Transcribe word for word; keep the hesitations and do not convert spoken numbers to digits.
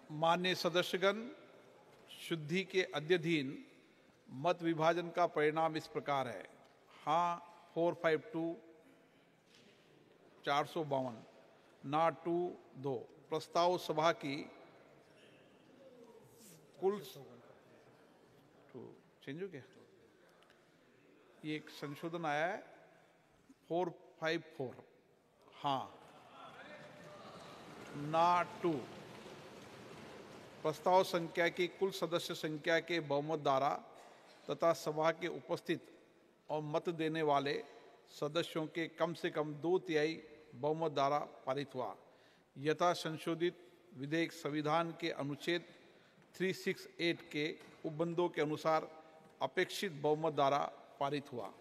मान्य सदस्यगण, शुद्धि के अध्ययन मत विभाजन का परिणाम इस प्रकार है। हाँ फोर फाइव टू चार सौ बावन, ना टू दो। प्रस्ताव सभा की कुल टू चेंज हो गया, ये एक संशोधन आया है फोर फाइव फोर, हाँ ना टू। प्रस्ताव संख्या की कुल सदस्य संख्या के बहुमत द्वारा तथा सभा के उपस्थित और मत देने वाले सदस्यों के कम से कम दो तिहाई बहुमत द्वारा पारित हुआ। यथा संशोधित विधेयक संविधान के अनुच्छेद तीन सौ अड़सठ के उपबंधों के अनुसार अपेक्षित बहुमत द्वारा पारित हुआ।